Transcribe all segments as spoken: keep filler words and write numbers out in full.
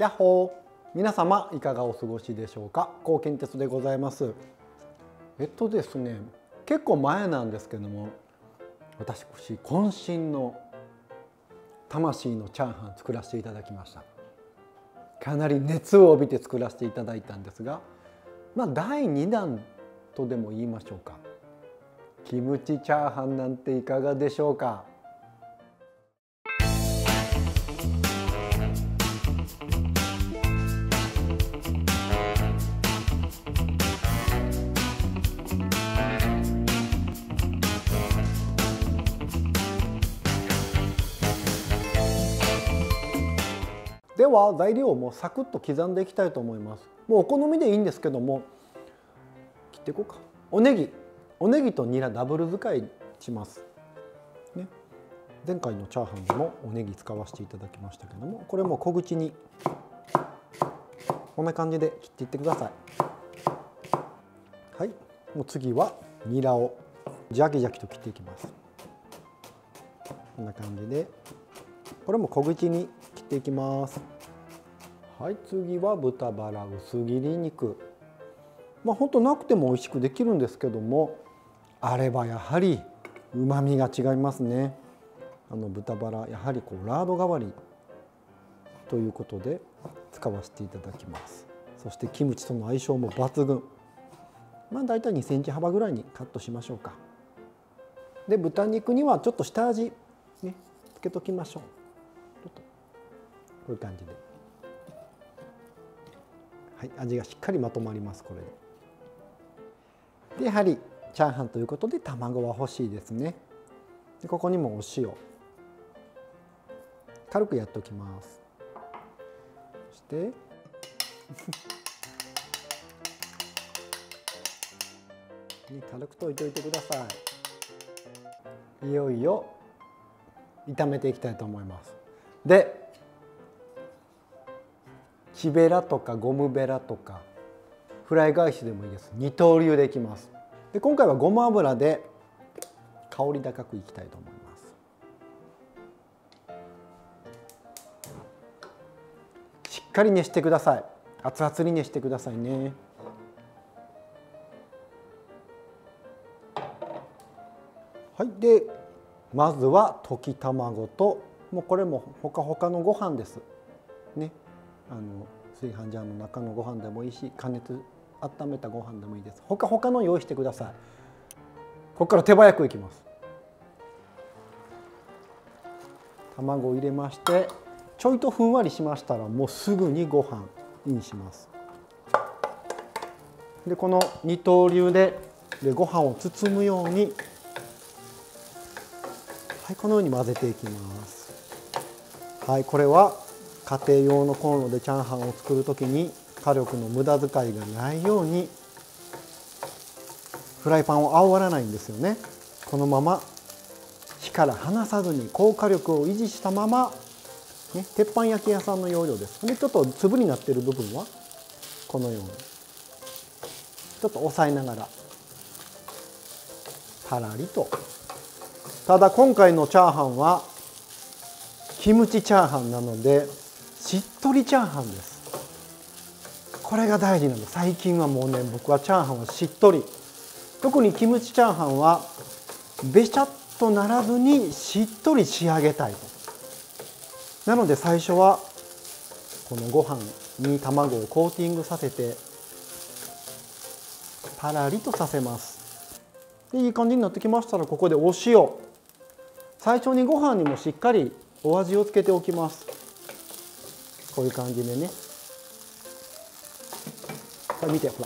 やっほー、皆様いかがお過ごしでしょうか。高健哲でございます。えっとですね結構前なんですけども、私渾身の魂のチャーハン作らせていただきました。かなり熱を帯びて作らせていただいたんですが、まあだいにだんとでも言いましょうか。キムチチャーハンなんていかがでしょうか。では材料をもうサクッと刻んでいきたいと思います。もうお好みでいいんですけども、切っていこうか。おネギおネギとニラダブル使いします、ね、前回のチャーハンでもおネギ使わせていただきましたけども、これも小口にこんな感じで切っていってください。はい、もう次はニラをジャキジャキと切っていきます。こんな感じでこれも小口に切っていきます。はい、次は豚バラ薄切り肉。まあ本当なくても美味しくできるんですけども、あればやはり旨味が違いますね。あの豚バラやはりこうラード代わりということで使わせていただきます。そしてキムチとの相性も抜群。まあだいたいにセンチ幅ぐらいにカットしましょうか。で豚肉にはちょっと下味ねつけときましょう。ちょっとこういう感じで、はい、味がしっかりまとまります。これででやはりチャーハンということで卵は欲しいですね。でここにもお塩軽くやっておきます。そして軽く溶いておいてください。いよいよ炒めていきたいと思います。で木べらとかゴムべらとかフライ返しでもいいです。二刀流でいきます。で今回はごま油で香り高くいきたいと思います。しっかり熱してください。熱々に熱してくださいね。はい、でまずは溶き卵と、もうこれもほかほかのご飯ですね。あの炊飯ジャーの中のご飯でもいいし、加熱温めたご飯でもいいです。ほかほかの用意してください。ここから手早くいきます。卵を入れまして、ちょいとふんわりしましたらもうすぐにご飯インします。でこの二刀流ででご飯を包むように、はい、このように混ぜていきます。はい、これは家庭用のコンロでチャーハンを作るときに火力の無駄遣いがないようにフライパンを煽らないんですよね。このまま火から離さずに高火力を維持したまま、ね、鉄板焼き屋さんの要領です。でちょっと粒になっている部分はこのようにちょっと押さえながらパラリと。ただ今回のチャーハンはキムチチャーハンなのでしっとりチャーハンです。これが大事なの。最近はもうね僕はチャーハンはしっとり、特にキムチチャーハンはべちゃっとならずにしっとり仕上げたいと。なので最初はこのご飯に卵をコーティングさせてパラリとさせます。でいい感じになってきましたら、ここでお塩、最初にご飯にもしっかりお味をつけておきます。こういう感じでね、これ見て、ほら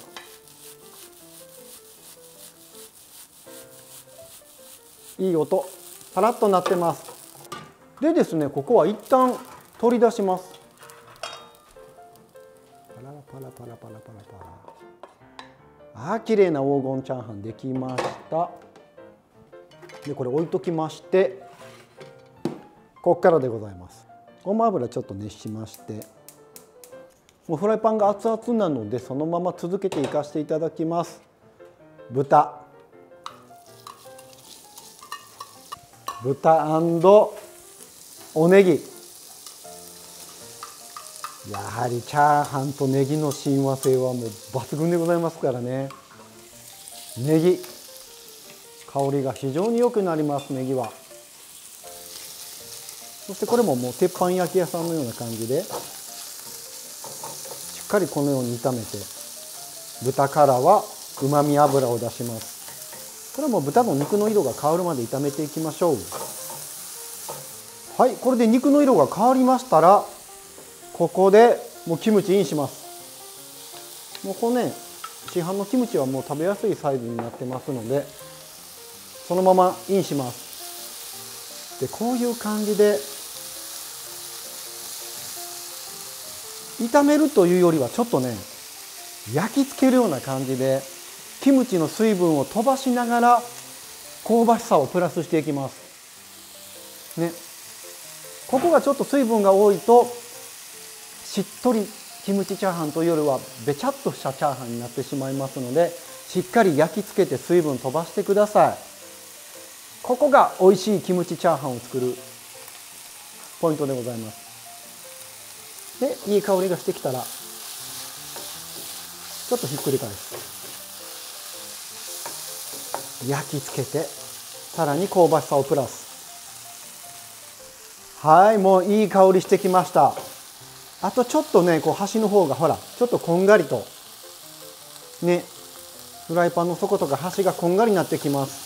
いい音、パラッとなってます。でですね、ここは一旦取り出します。パラパラパラパラパラパラ。あー綺麗な黄金チャーハンできました。でこれ置いときまして、ここからでございます。ごま油ちょっと熱しまして、もうフライパンが熱々なのでそのまま続けていかせていただきます。豚豚&おネギやはりチャーハンとネギの親和性はもう抜群でございますからね。ネギ香りが非常に良くなります。ネギはそしてこれももう鉄板焼き屋さんのような感じでしっかりこのように炒めて、豚からはうまみ油を出します。これはもう豚の肉の色が変わるまで炒めていきましょう。はい、これで肉の色が変わりましたら、ここでもうキムチインします。もうこれね、市販のキムチはもう食べやすいサイズになってますので、そのままインします。でこういう感じで炒めるというよりはちょっとね、焼き付けるような感じでキムチの水分を飛ばしながら香ばしさをプラスしていきますね。ここがちょっと水分が多いとしっとりキムチチャーハンというよりはべちゃっとしたチャーハンになってしまいますので、しっかり焼き付けて水分飛ばしてください。ここが美味しいキムチチャーハンを作るポイントでございます。でいい香りがしてきたらちょっとひっくり返す。焼き付けてさらに香ばしさをプラス。はい、もういい香りしてきました。あとちょっとね、こう端の方がほらちょっとこんがりとね、フライパンの底とか端がこんがりになってきます。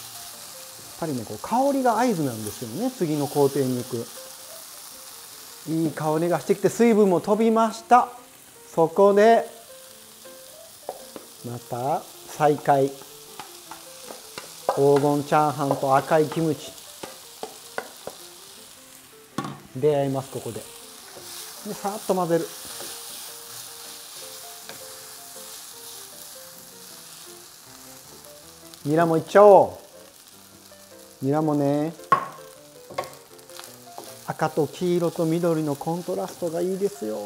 やっぱりね、こう香りが合図なんですよね。次の工程に行く。いい香りがしてきて水分も飛びました。そこでまた再開、黄金チャーハンと赤いキムチ出会います。ここででさっと混ぜる。ニラもいっちゃおう。ニラもね、赤と黄色と緑のコントラストがいいですよ。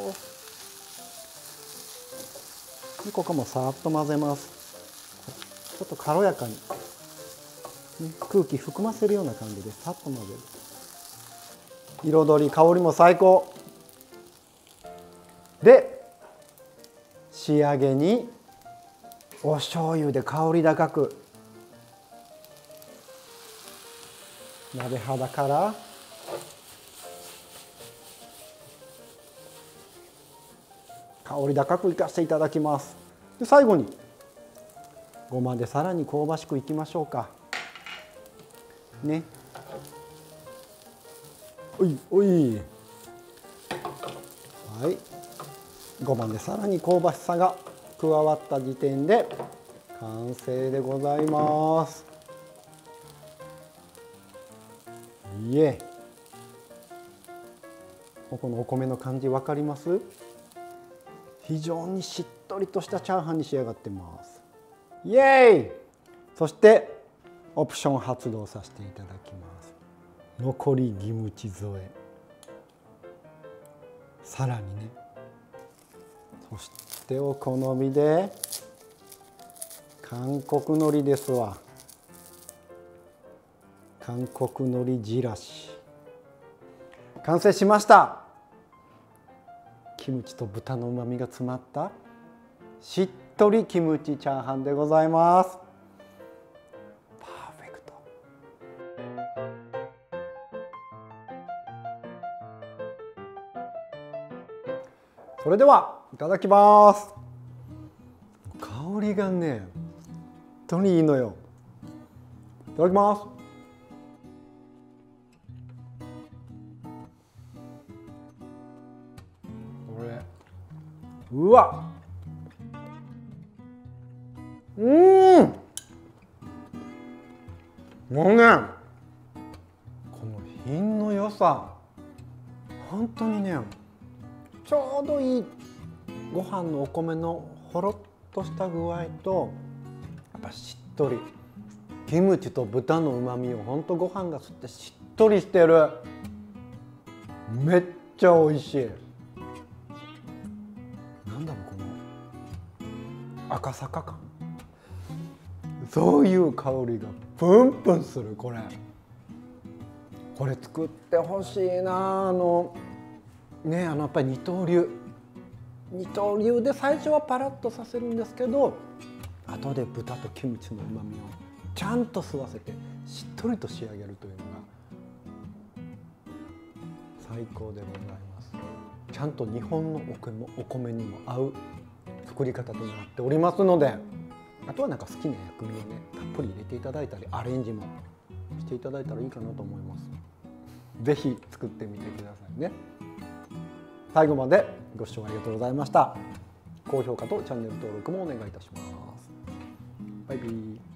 でここもさっと混ぜます。ちょっと軽やかに、ね、空気含ませるような感じでさっと混ぜる。彩り香りも最高で、仕上げにお醤油で香り高く鍋肌から香り高くいかせていただきます。で最後にごまでさらに香ばしくいきましょうかね。おいおい、はい、ごまでさらに香ばしさが加わった時点で完成でございます。いえ、ここのお米の感じ分かります？非常にしっとりとしたチャーハンに仕上がってます。イエーイ。そしてオプション発動させていただきます。残りキムチ添え、さらにね、そしてお好みで韓国海苔ですわ。韓国海苔じらし完成しました。キムチと豚の旨味が詰まったしっとりキムチチャーハンでございます。パーフェクト。それではいただきます。香りがね、本当にいいのよ。いただきます。うわ、うーん、もうね、この品の良さ、本当にね、ちょうどいいご飯のお米のほろっとした具合と、やっぱしっとりキムチと豚の旨味を本当ご飯が吸ってしっとりしてる。めっちゃ美味しい。なんだろう、この赤坂感、そういう香りがプンプンする。これこれ作ってほしいな。あのね、あのやっぱり二刀流二刀流で最初はパラッとさせるんですけど、後で豚とキムチのうまみをちゃんと吸わせてしっとりと仕上げるというのが最高でございます。ちゃんと日本のお米もお米にも合う作り方となっておりますので、あとはなんか好きな薬味をねたっぷり入れていただいたりアレンジもしていただいたらいいかなと思います。ぜひ作ってみてくださいね。最後までご視聴ありがとうございました。高評価とチャンネル登録もお願いいたします。バイビー。